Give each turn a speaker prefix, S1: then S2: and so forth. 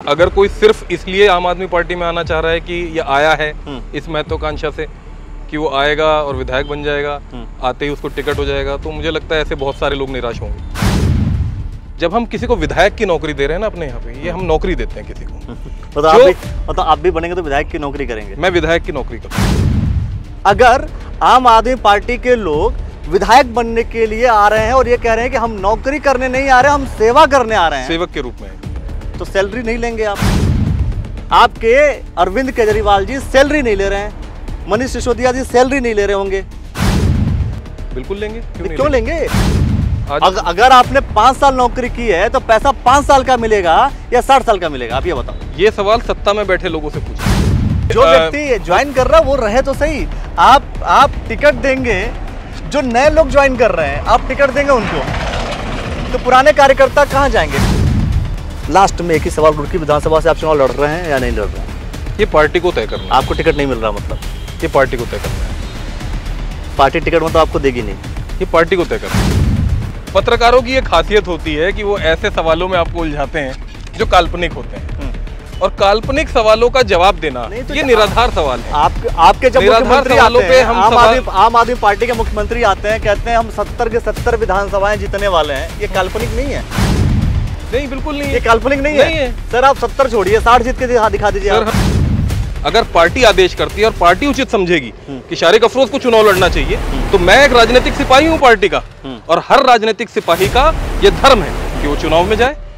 S1: अगर कोई सिर्फ इसलिए आम आदमी पार्टी में आना चाह रहा है कि ये आया है इस महत्वाकांक्षा से कि वो आएगा और विधायक बन जाएगा, आते ही उसको टिकट हो जाएगा, तो मुझे लगता है ऐसे बहुत सारे लोग निराश होंगे। जब हम किसी को विधायक की नौकरी दे रहे हैं ना अपने यहाँ पे, ये हम नौकरी देते हैं किसी को।
S2: तो आप भी बनेंगे तो विधायक की नौकरी करेंगे?
S1: मैं विधायक की नौकरी करूँगा।
S2: अगर आम आदमी पार्टी के लोग विधायक बनने के लिए आ रहे हैं और ये कह रहे हैं कि हम नौकरी करने नहीं आ रहे, हम सेवा करने आ रहे हैं,
S1: सेवक के रूप में,
S2: तो सैलरी नहीं लेंगे आप? आपके अरविंद केजरीवाल जी सैलरी नहीं ले रहे हैं, मनीष सिसोदिया जी सैलरी नहीं ले रहे होंगे।
S1: बिल्कुल लेंगे,
S2: क्यों लेंगे? अगर आपने 5 साल नौकरी की है तो पैसा 5 साल का मिलेगा या 60 साल का मिलेगा, आप ये बताओ।
S1: ये सवाल सत्ता में बैठे लोगों से पूछो।
S2: जो व्यक्ति ज्वाइन कर रहा है वो रहे तो सही। आप टिकट देंगे, जो नए लोग ज्वाइन कर रहे हैं आप टिकट देंगे उनको, तो पुराने कार्यकर्ता कहाँ जाएंगे? लास्ट में एक ही सवाल, रुड़की विधानसभा से आप चुनाव लड़ रहे हैं या नहीं लड़ रहे हैं?
S1: ये पार्टी को तय करना है।
S2: आपको टिकट नहीं मिल रहा मतलब?
S1: ये पार्टी को तय करना है।
S2: पार्टी टिकट मतलब आपको देगी नहीं?
S1: ये पार्टी को तय करना है। पत्रकारों की ये खासियत होती है कि वो ऐसे सवालों में आपको उलझाते हैं जो काल्पनिक होते हैं, और काल्पनिक सवालों का जवाब देना तो ये निराधार सवाल है।
S2: आपके जब मुख्यमंत्री आते हैं, आम आदमी पार्टी के मुख्यमंत्री आते हैं, कहते हैं हम 70 के 70 विधानसभाएं जीतने वाले हैं, ये काल्पनिक नहीं है?
S1: नहीं, बिल्कुल नहीं,
S2: ये काल्पनिक नहीं है। सर आप 70 छोड़िए, 60 जीत के दिखा दीजिए।
S1: अगर पार्टी आदेश करती है और पार्टी उचित समझेगी कि शारिक अफरोज को चुनाव लड़ना चाहिए, तो मैं एक राजनीतिक सिपाही हूँ पार्टी का, और हर राजनीतिक सिपाही का ये धर्म है कि वो चुनाव में जाए।